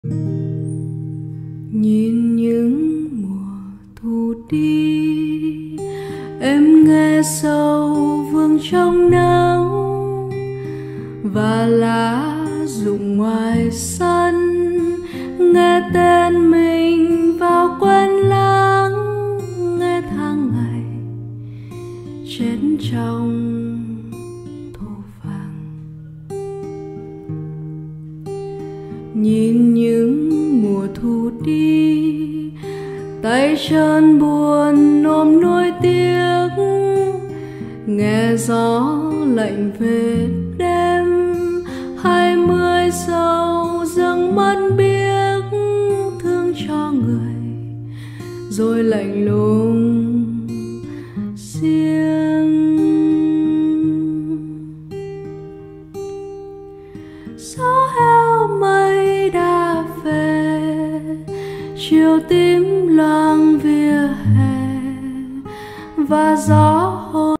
Nhìn những mùa thu đi, em nghe sâu vương trong nắng và lá rụng ngoài sân, nghe tên mình vào quên lãng, nghe tháng ngày chết trong thổ vàng. Nhìn những mùa thu đi, tay chân buồn ôm nỗi tiếc, nghe gió lạnh về đêm, 20 dâu dâng mất biếc, thương cho người rồi lạnh lùng riêng. Gió heo mây đã về, chiều tím loang vỉa hè và gió